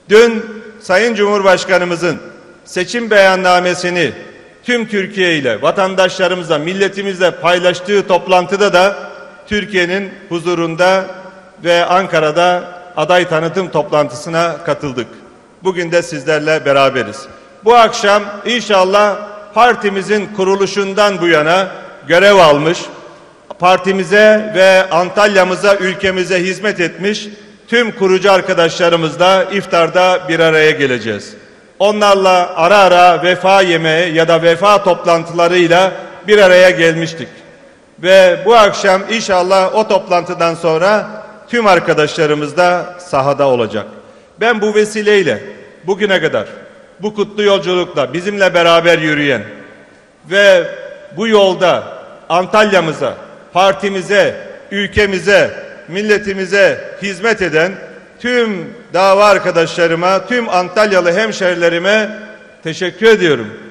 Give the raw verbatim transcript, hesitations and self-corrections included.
Dün Sayın Cumhurbaşkanımızın seçim beyannamesini tüm Türkiye ile, vatandaşlarımızla, milletimizle paylaştığı toplantıda da Türkiye'nin huzurunda ve Ankara'da aday tanıtım toplantısına katıldık. Bugün de sizlerle beraberiz. Bu akşam inşallah partimizin kuruluşundan bu yana görev almış, partimize ve Antalya'mıza, ülkemize hizmet etmiş tüm kurucu arkadaşlarımızla iftarda bir araya geleceğiz. Onlarla ara ara vefa yemeği ya da vefa toplantılarıyla bir araya gelmiştik. Ve bu akşam inşallah o toplantıdan sonra tüm arkadaşlarımız da sahada olacak. Ben bu vesileyle bugüne kadar bu kutlu yolculukla bizimle beraber yürüyen ve bu yolda Antalya'mıza, partimize, ülkemize, milletimize hizmet eden tüm dava arkadaşlarıma, tüm Antalyalı hemşerilerime teşekkür ediyorum.